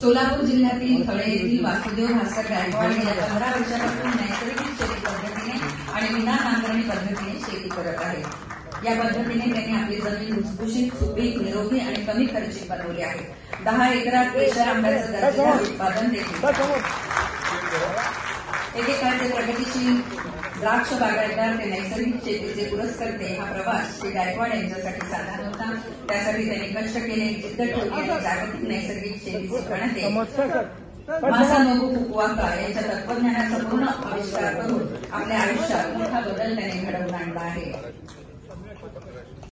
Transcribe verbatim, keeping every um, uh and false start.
सोलापूर जिल्ह्यातील थळे येथील वासुदेव भास्कर गायकवाड गेल्या पंधरा वर्षापासून नैसर्गिक शेती पद्धतीने आणि विना नांगरणी पद्धतीने शेती करत आहेत। या पद्धतीने त्यांनी आपली जमीन भुसभुशीत, सुपीक, निरोगी आणि कमी खर्चिक बनवली आहे। दहा एकरात केशर आंब्याचं दर्जेदार उत्पादन देखील। एकेकाळचे प्रगतीशील द्राक्ष बागायतदार ते नैसर्गिक शेतीचे पुरस्कर्ते हा प्रवास श्री गायकवाड यांच्यासाठी साधा होता। त्यासाठी त्यांनी कष्ट केले, जिद्द ठेवली आणि जागतिक नैसर्गिक शेतीचे प्रणेते मासानोबु फुकुओका यांच्या तत्वज्ञानाचा पूर्ण आविष्कार करून आपल्या आयुष्यात मोठा बदल त्यांनी घडवून आणला आहे।